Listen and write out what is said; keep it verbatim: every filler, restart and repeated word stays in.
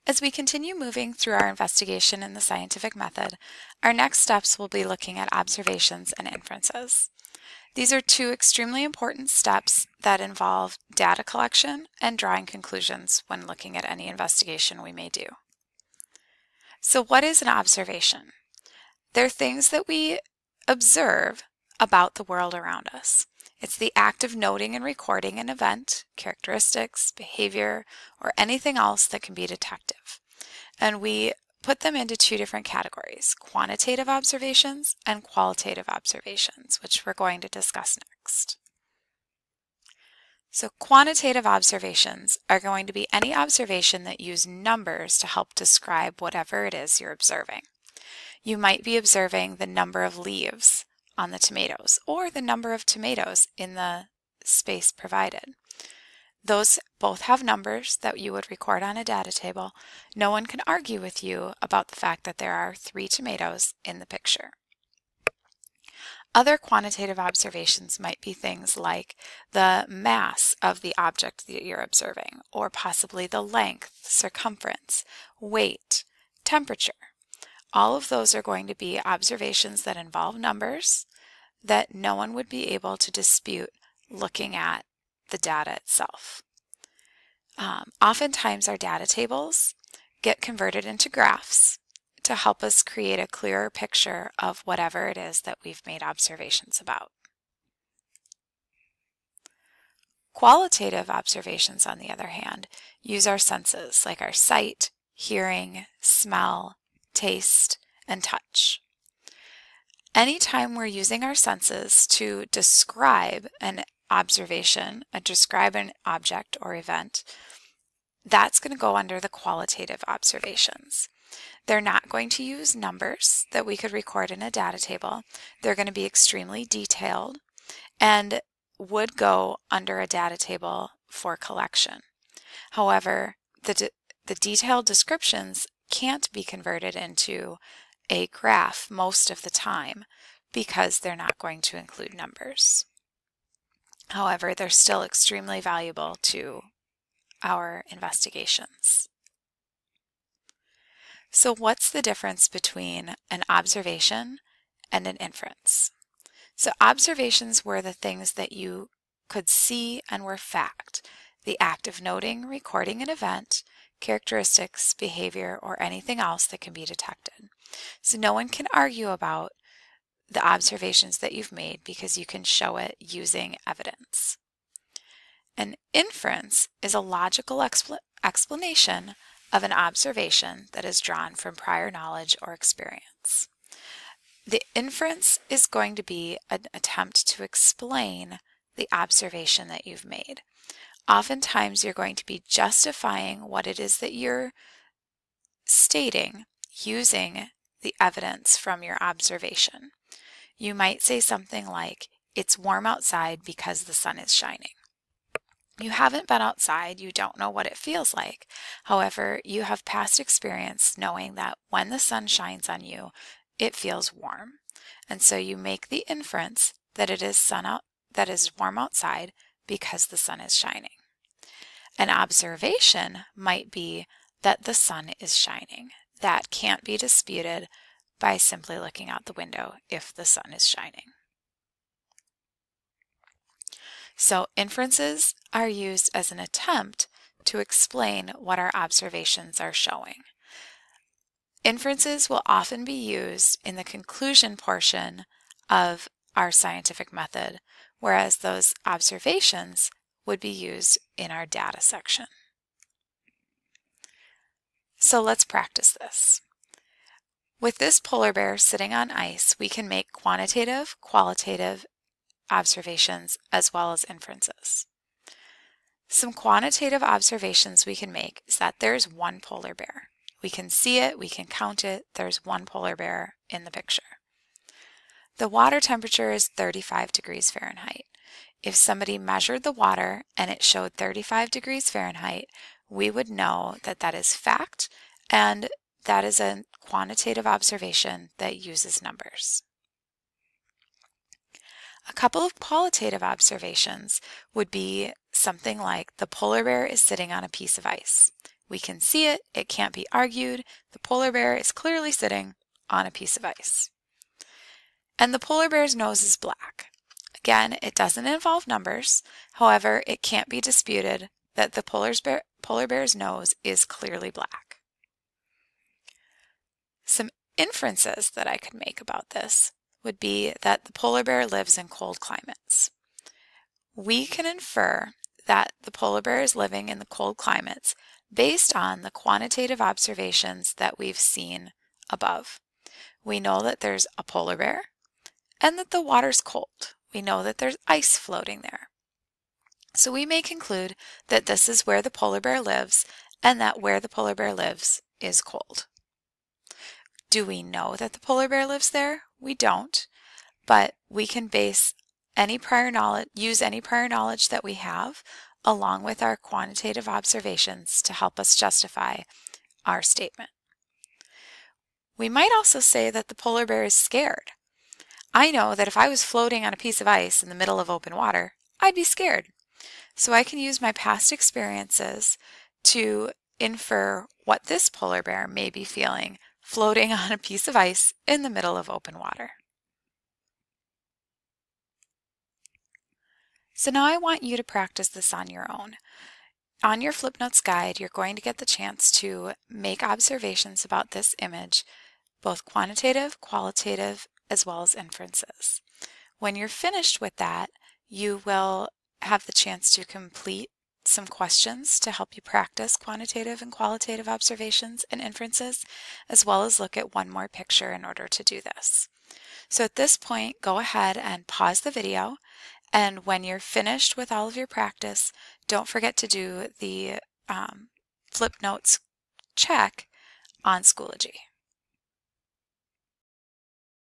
As we continue moving through our investigation in the scientific method, our next steps will be looking at observations and inferences. These are two extremely important steps that involve data collection and drawing conclusions when looking at any investigation we may do. So what is an observation? They're things that we observe about the world around us. It's the act of noting and recording an event, characteristics, behavior, or anything else that can be detective. And we put them into two different categories, quantitative observations and qualitative observations, which we're going to discuss next. So quantitative observations are going to be any observation that use numbers to help describe whatever it is you're observing. You might be observing the number of leaves on the tomatoes or the number of tomatoes in the space provided. Those both have numbers that you would record on a data table. No one can argue with you about the fact that there are three tomatoes in the picture. Other quantitative observations might be things like the mass of the object that you're observing, or possibly the length, circumference, weight, temperature. All of those are going to be observations that involve numbers that no one would be able to dispute looking at the data itself. Um, oftentimes our data tables get converted into graphs to help us create a clearer picture of whatever it is that we've made observations about. Qualitative observations, on the other hand, use our senses like our sight, hearing, smell, taste, and touch. Anytime we're using our senses to describe an observation, and describe an object or event, that's going to go under the qualitative observations. They're not going to use numbers that we could record in a data table. They're going to be extremely detailed and would go under a data table for collection. However, the, de the detailed descriptions can't be converted into a graph most of the time because they're not going to include numbers. However, they're still extremely valuable to our investigations. So what's the difference between an observation and an inference? So observations were the things that you could see and were fact, the act of noting, recording an event, characteristics, behavior, or anything else that can be detected. So no one can argue about the observations that you've made because you can show it using evidence. An inference is a logical expl explanation of an observation that is drawn from prior knowledge or experience. The inference is going to be an attempt to explain the observation that you've made. Oftentimes you're going to be justifying what it is that you're stating using the evidence from your observation. You might say something like, "It's warm outside because the sun is shining." You haven't been outside, you don't know what it feels like. However, you have past experience knowing that when the sun shines on you, it feels warm. And so you make the inference that it is sun out, that is warm outside because the sun is shining. An observation might be that the sun is shining. That can't be disputed by simply looking out the window if the sun is shining. So inferences are used as an attempt to explain what our observations are showing. Inferences will often be used in the conclusion portion of our scientific method, whereas those observations would be used in our data section. So let's practice this. With this polar bear sitting on ice, we can make quantitative, qualitative observations as well as inferences. Some quantitative observations we can make is that there's one polar bear. We can see it, we can count it, there's one polar bear in the picture. The water temperature is thirty-five degrees Fahrenheit. If somebody measured the water and it showed thirty-five degrees Fahrenheit, we would know that that is fact and that is a quantitative observation that uses numbers. A couple of qualitative observations would be something like the polar bear is sitting on a piece of ice. We can see it, it can't be argued. The polar bear is clearly sitting on a piece of ice. And the polar bear's nose is black. Again, it doesn't involve numbers. However, it can't be disputed that the polar bear, polar bear's nose is clearly black. Some inferences that I could make about this would be that the polar bear lives in cold climates. We can infer that the polar bear is living in the cold climates based on the quantitative observations that we've seen above. We know that there's a polar bear and that the water's cold. We know that there's ice floating there. So we may conclude that this is where the polar bear lives and that where the polar bear lives is cold. Do we know that the polar bear lives there? We don't, but we can base any prior knowledge, use any prior knowledge that we have along with our quantitative observations to help us justify our statement. We might also say that the polar bear is scared. I know that if I was floating on a piece of ice in the middle of open water, I'd be scared. So I can use my past experiences to infer what this polar bear may be feeling floating on a piece of ice in the middle of open water. So now I want you to practice this on your own. On your flip notes guide, you're going to get the chance to make observations about this image, both quantitative, qualitative, as well as inferences. When you're finished with that, you will have the chance to complete some questions to help you practice quantitative and qualitative observations and inferences, as well as look at one more picture in order to do this. So at this point, go ahead and pause the video, and when you're finished with all of your practice, don't forget to do the um, flip notes check on Schoology.